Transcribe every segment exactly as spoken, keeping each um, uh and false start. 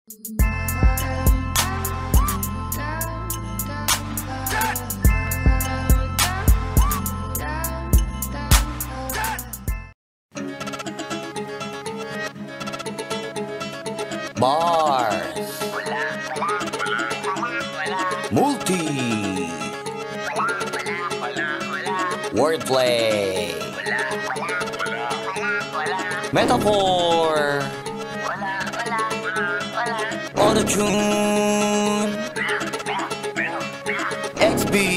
Bars, multi, wordplay, metaphor, auto-tune, X B,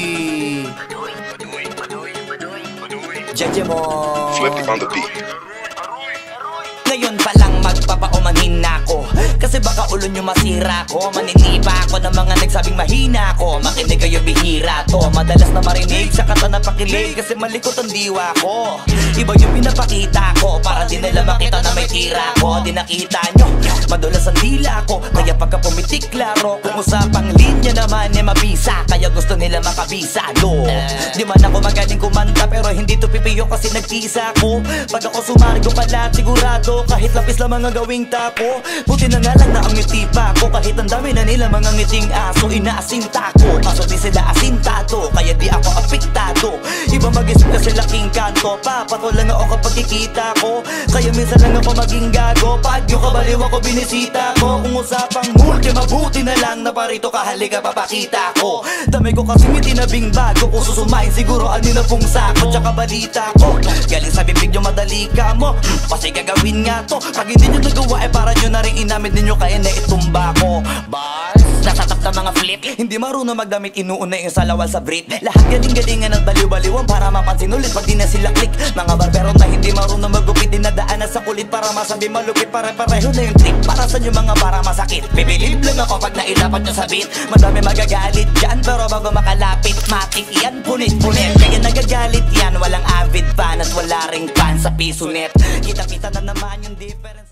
Jejemon, Flip it on the beat. Ngayon pa lang magpapaumanhin na ako, kasi baka ulo nyo masira ko. Maninipa ako ng mga nagsabing mahina ko. Makinig kayo, bihira to. Madalas na marinig sa kata na pakilig, kasi malikot ang diwa ko. Iba yung pinapakita ko, para di nila makita na may tira ko. Di nakita nyo, madulas ang dila ko, kaya pagka pumitik klaro. Kung usapang linya naman eh mabisa, kaya gusto nila makabisa do. Di man ako magaling kumanta, pero hindi to pipiyo kasi nagtisa ko. Pag ako sumari ko kalat, sigurado kahit lapis lang mga gawing tapo. Buti na nga lang na ang ngiti pa ko, kahit ang dami na nila mga ngiting aso. Inaasinta ko, kaso di sila asintado, kaya di ako apektado. Iba mag-isip kasi laking kanto, papato lang ako kapag kikita ko. Kaya minsan lang ako maging gago, pag yung kabaliw ako binisita ko. Kung usapang multi, mabuti na lang na parito ka, halika papakita ko. Dami ko kasi may tinabing bago, kung susumain siguro ano na pong sako. Tsaka balita ko, galing sa bibig yung madali ka mo, kasi gagawin nga to. Pag hindi nyo nagawa eh para nyo na rin inamit ninyo, kaya na itumba ko. Bars, nasatap na mga flip, hindi marunong magdamit, inuuna yung salawal sa brief. Lahat galing-galingan at baliw-baliwan para mapansin ulit pag di na sila click. Mga barbero na hindi marunong magupit, dinadaanan sa kulit para masabi malupit. Pare-pareho na yung trip, para sa nyo mga para masakit. Bibilib lang ako pag nailapat nyo sa beat. Madami magagalit dyan, pero bago makalapit matik yan, punit-punit. Kaya nagagalit yan, walang avid fan at wala ring fan sa piso net. Kita-kita na naman yung difference.